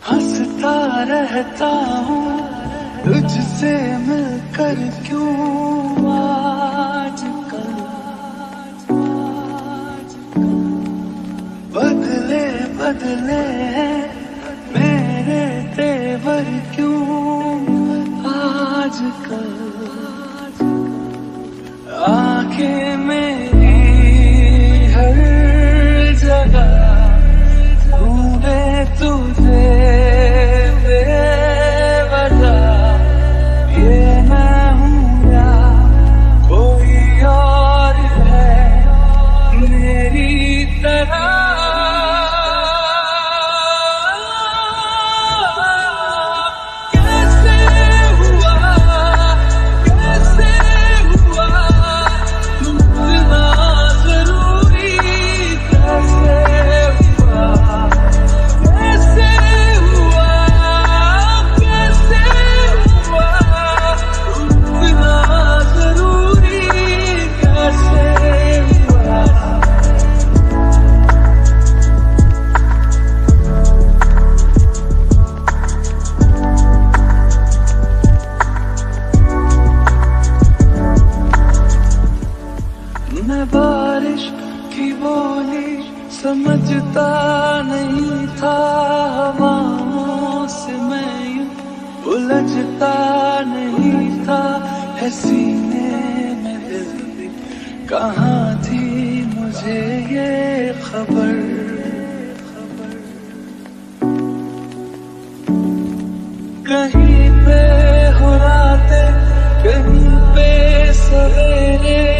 हंसता रहता हूँ तुझसे मिलकर क्यों आजकल बदले बदले मेरे तेवर क्यों आजकल। आंखें मेरी हर जगह ढूंढे तुझे बेवजह, ये मैं हूँ या कोई और है मेरी तरह। मैं बारिश की बोली समझता नहीं था, हवाओं से मैं यूं उलझता नहीं था। है सीने में दिल भी कहाँ थी मुझे ये खबर। कहीं पे हो रातें कहीं पे सवेरे,